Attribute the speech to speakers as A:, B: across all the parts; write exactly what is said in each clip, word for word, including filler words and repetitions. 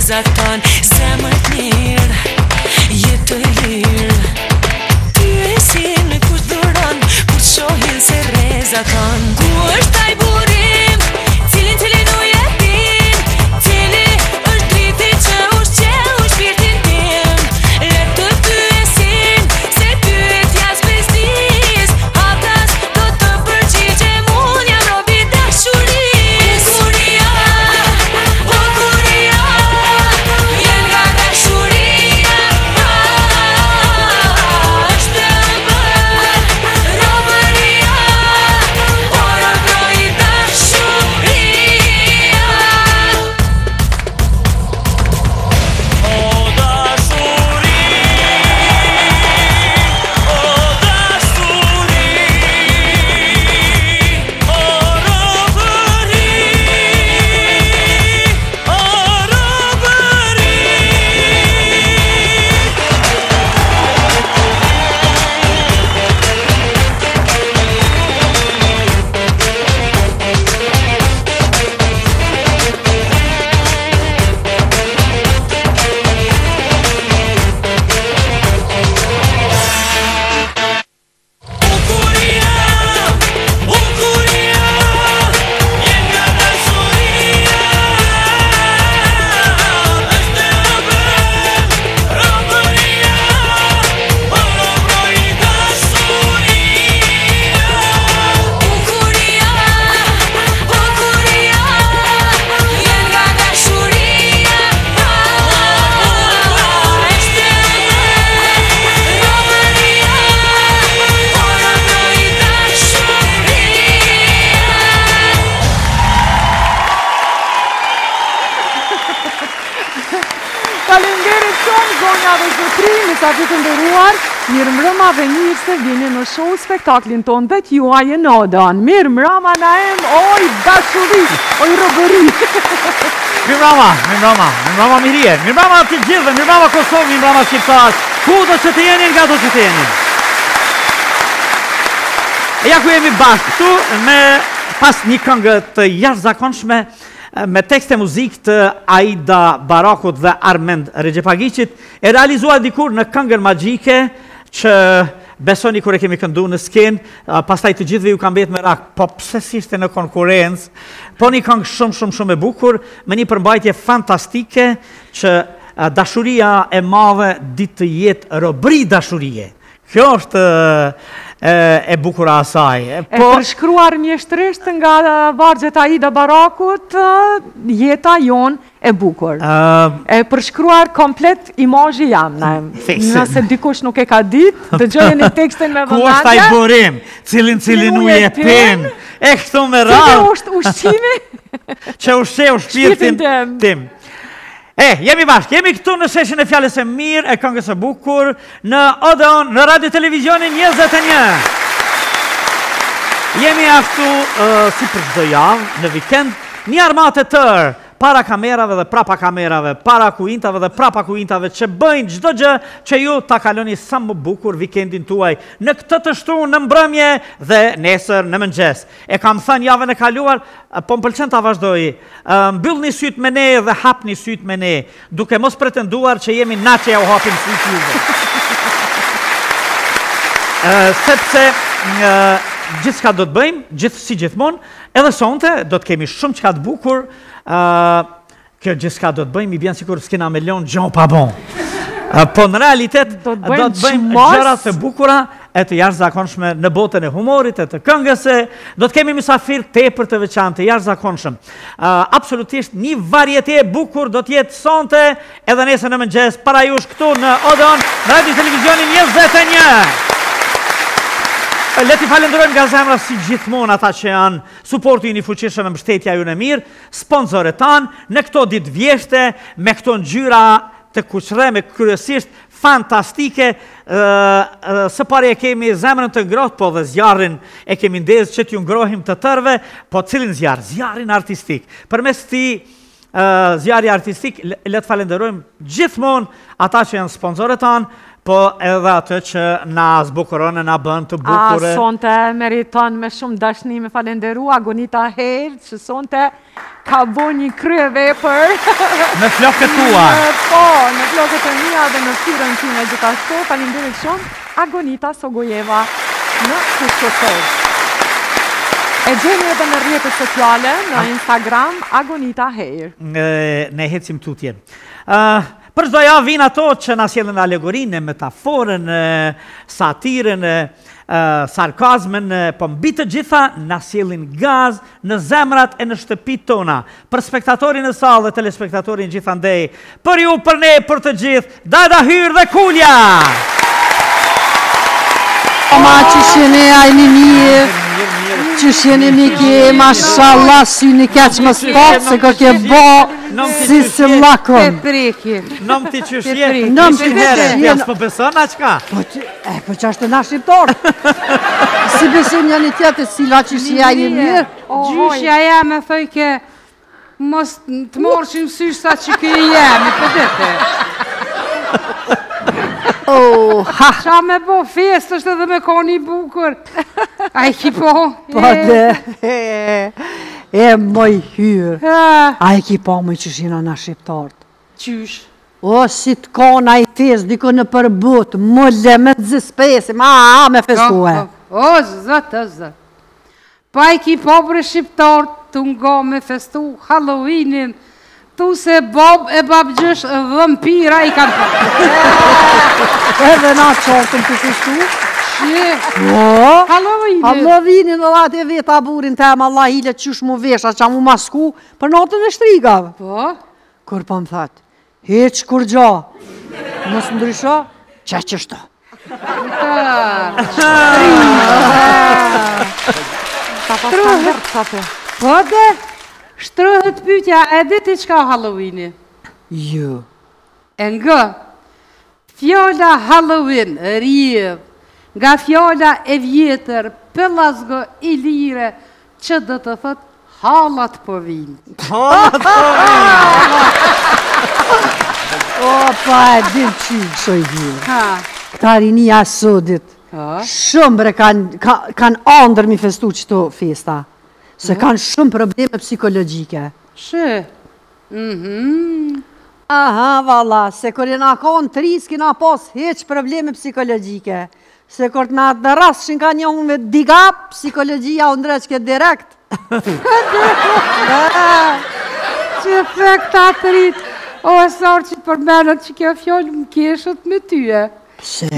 A: frezat tan, zemër t'mirë, jetë lirë. Ty e sin kur dhuron, kur shohin se rezat tan. Ku është ai burim, cilin cilin u jetin, cili është driti që ushqeu shpirtin tim. Le të pyesin, se pyetjas pestis, hatas do të përgjigjem, unë jam robi dashuris. Bukuria, bukuria, jen nga dashuria, është e bërë robëria, por ogroj dashuria.
B: O dashuri, o dashuri, o robëri, o robëri. Bukuria, bukuria, jen nga dashuria, është e bërë robëria, por ogroj dashuria.
A: Bukuria, bukuria, jen nga dashuria, është e bërë robëria, por ogroj dashuria.
C: Faleminderit shumë zonja dhe zotri, mysafirë të nderuar. Mirëmbrëma dhe mirë se vini në show spektaklin ton dhe t'juaj e nodan. Mirëmbrëma Naem, oj dashuri, oj robëri.
D: Mirëmbrëma, mirëmbrëma, mirëmbrëma Mirije, mirëmbrëma të gjithëve, mirëmbrëma Kosovë, mirëmbrëma shqiptar, ku do që të jeni, nga do që të jeni. E ja ku jemi bashkë këtu me pas një këngë të jashtëzakonshme me tekst e muzikë të Aida Barakut dhe Armend Rexhepagiçit, e realizuar dikur në këngën magjike që besoni kur e kemi këndu në skenë, pastaj të gjithëve ju kam betë me rak, po pse s'ishte në konkurrencë, po një këngë shumë shumë shumë e bukur, me një përmbajtje fantastike që uh, dashuria e madhe ditë të jetë robëri dashurie. Kjo është e, e bukura asaj.
C: E
D: Po,
C: përshkruar mjeshtrisht nga vargjet Aida Barakut, jeta jon e bukur.
D: uh,
C: E përshkruar komplet imazhi jam, Naem.
D: Fikse.
C: Nëse dikush nuk e ka ditë, dëgjojeni tekstin me
D: ku është ai
C: vëmendje.
D: burim, cilin cilin
C: Cilin
D: u
C: u
D: jepin,
C: jepin,
D: e këtu me
C: Cili
D: radhë,
C: është ushqimi?
D: që ushqeu shpirtin
C: Shpirtin tim.
D: tim. E, jemi bashkë, jemi këtu në sheshin e fjales e mirë, e këngës e bukur, në Odeon, në radio televizionin njëzet e një. Jemi ashtu, uh, si për çdo javë, në vikend, një armatë të tërë, para kamerave dhe prapa kamerave, para kuintave dhe prapa kuintave, që bëjnë çdo gjë që ju ta kaloni sa më bukur vikendin tuaj, në këtë të shtunë, në mbrëmje dhe nesër në mëngjes. E kam thënë javën e kaluar, po më pëlqen ta vazhdoj. Mbyllni syt me ne dhe hapni syt me ne, duke mos pretenduar që jemi na që ja u hapim syt juve. Uh, sepse uh, gjithë çka do të bëjmë, gjithë si gjithmonë, edhe sonte do të kemi shumë çka të bukur, uh, kjo gjithë çka do të bëjmë, i bjen sikur s'kena me lon gjon pa bon. Uh, po në realitet
C: Do të
D: do
C: bëjmë
D: të bëjmë
C: çmos.
D: gjërat e bukura e të jashtëzakonshme në botën e humorit, e të këngës, do të kemi mysafir tepër të veçantë, të jashtëzakonshëm. Uh, absolutisht një varieté e bukur do të jetë sonte edhe nesër në mëngjes para jush këtu në Odeon, në radio televizionin njëzet e një. Le t'i falenderojmë nga zemra si gjithmonë ata që janë suporti i fuqishëm e mbështetja ju në mirë, sponsorët tanë, në këto ditë vjeshte, me këto ngjyra të kuqre, me kryesisht fantastike, së pari e kemi zemrën të ngrohtë, po dhe zjarrin e kemi ndezë që t'ju ngrohim të tërve, po cilin zjarë? Zjarrin artistik. Përmes ti zjarri artistik, le të falenderojmë gjithmonë ata që janë sponsorët tanë, po edhe atë që na zbukuron e na bën të bukure.
C: A, sonte meriton me shumë dashni me falenderu Agonita Herë, që sonte ka bo një krye vepër.
D: Me flokët tua.
C: Po, në flokët e mia dhe në firën time gjithashtu, falenderit shumë Agonita Sogojeva në Kosovë. E gjeni edhe në rrjetet sociale, në Instagram, Agonita Herë.
D: Ne hecim tutje. Uh, Për çdo javë vinë ato që na sjellin alegorinë, metaforën, satirën, sarkazmin, po mbi të gjitha na sjellin gaz në zemrat e në shtëpitë tona. Për spektatorin e sallë dhe telespektatorin gjithandej, për ju, për ne, për të gjithë, Dada Hyrë dhe Kulja!
E: Ma që shene ajni mirë, që shene miki, mashallah, sy një keqë më spotë, se ko ke bo, si se lakon.
D: Nëm ti që shje,
E: Nëm
D: ishë
E: ti
D: herë,
E: që
D: pjesë për beson, a qka?
E: E, po që ashtë të na shqiptorë. Si besim një një tjetë, si la që shje ajni mirë.
F: Gjyshja jeme thëj ke mos të morëshim sysh sa që ke jemi, për dete.
E: Oh, ha!
F: Qa me bo fest është edhe me koni bukur. A i ki po?
E: Po dhe, e moj hyrë. A e ki po moj që shina na shqiptarët.
F: Qysh?
E: O, si të kona i tes, diko në përbut, më le me të zispesim, a, a, me festue.
F: O, zët, o, zët. Pa i ki po për shqiptarët të ngo me festu Halloweenin, tu se Bob e babgjësh vëmpira i kanë përë.
E: Edhe na qotën të festu.
F: Shje,
E: O,
F: Halloweenin.
E: Halloweenin dhe atë e veta burin tem, Allah hile qysh mu vesha, qa mu masku, për natën e shtrigave.
F: Po?
E: Kur po më thatë, heq kur gja, mos ndrysho, që që shto.
F: Po dhe, shtrëhet pytja, e dhe ti qka Halloweeni?
E: Jo.
F: E nga, fjalla Halloween, rjev, nga fjalla e vjetër, pëllazgo i lire, që dhe të thët, halat po vinë.
E: O, pa e din që shoj hirë.
F: Ha,
E: Këta rinia sodit,
F: ha,
E: shumë bre kanë ka, kan andër mi festu qëto festa. Se kanë shumë probleme psikologjike.
F: shë, mhm,
E: Aha, valla, se kër e na konë tris, kina pas heq probleme psikologjike. Se kër t'na të rast që ka një unë me diga, psikologjia u ndreqke direkt.
F: që the këta të rritë, o e sarë që të përmenët që kjo fjallë më keshët me tyje.
E: Se?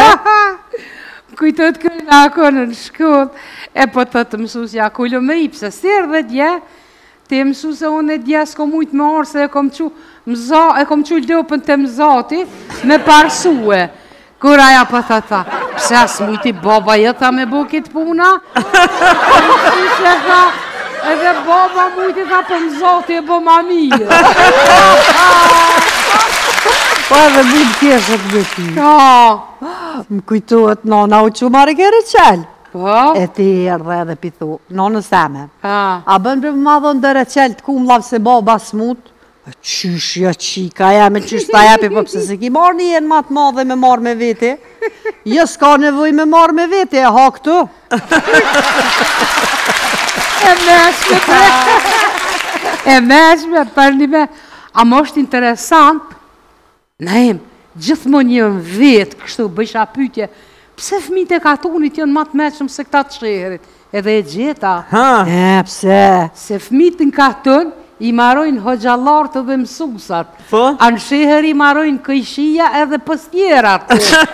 F: Kujtët kërën akonë në shkollë, e po të të mësusja kullo me i, pëse sërë dhe dje, te mësuse unë e dje s'ko mujtë me orë, se e kom qu, mza, e kom qu lopën të mzati, me parsue. Kur aja po të tha, pëse as mujti baba jeta me bo kitë puna? Mësusja tha, edhe baba mujti tha për mzati e bo ma mirë.
E: Po edhe mu të keshët me ty.
F: Ka,
E: Më kujtohet nona u që marrë kere qelë.
F: po,
E: E ti erdhe edhe pithu, nonës teme.
F: ka,
E: A bën për më dhënë dërë qelë të kumë lavë se baba smut? Qysh jo qika ja me qysh ta jepi, po pëse se ki marrë një jenë matë madhe me marrë me vete. Jo s'ka nevoj me marrë me vete, e ha këtu.
F: e meshme, e meshme, për një me, a më është interesant, na em, gjithmonë një vetë, kështu bëjsha pytje, pse fëmijët e katunit janë matë meqëm se këta të shëherit, edhe e gjeta,
D: Ha,
E: E, pse?
F: se fëmijët në katun, i marojnë hoxalartë dhe mësusat,
D: po?
F: a në shëher i marojnë këjshia edhe pëstjerat.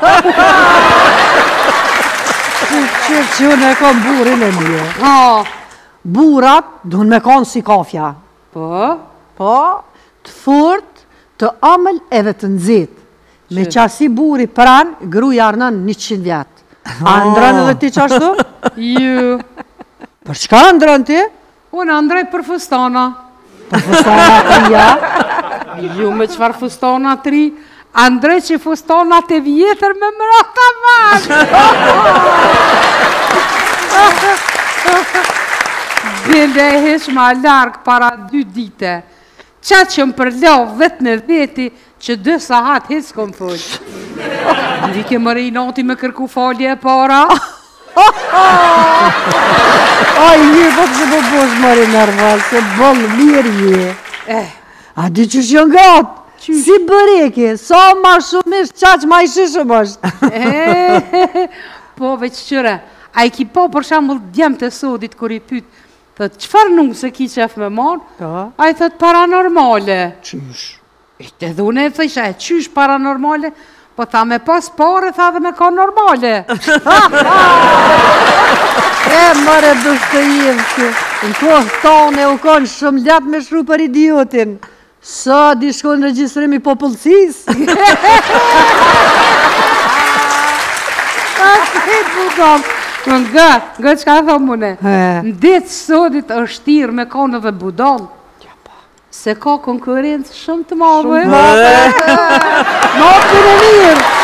E: Që që unë e kom burin e një.
F: Ha,
E: Burat duhen me konë si kafja.
F: po,
E: Po, të furt, të amël edhe të nëzit. Me qasi buri pran, gruja arnën një qind vjetë. A ndrën edhe ti qashtu?
F: ju,
E: Për çka ndrën ti?
F: unë andrej për fustana.
E: Për fustana të nja.
F: Ju me qëfar fustona të ri, Andrej që fustona të vjetër me mrata manë. Bende e hesh ma largë para dy dite. Qa që më përlo vetë në veti, që dë sahat hec kom full. Ndi ke më rejnati me kërku falje e para.
E: Aj, mirë, po pëse po bosh mëri nervos, se bëllë mirë je.
F: Eh,
E: A di që shë ngatë? Si bëreke, sa ma shumisht qaq ma i shishëm është.
F: eh, po veç qëre, a i ki po për shambull djem të sodit kër i pyt, thët, qëfar nuk se ki qef me marë?
E: Ta,
F: A i thët paranormale.
E: qysh.
F: I të dhune e thësha, e qysh paranormale? Po tha me pas pare, tha dhe me ka normale.
E: E, mëre Dostojevski, që në kohë tane u konë shumë letë me shru për idiotin. Sa di shkon registrimi popullësis?
F: A të budam. Nga, nga që ka thëmë mune,
E: He.
F: në ditë sodit është tirë me konë dhe budal. Se ka konkurencë shumë të madhe.
E: Ma për e mirë.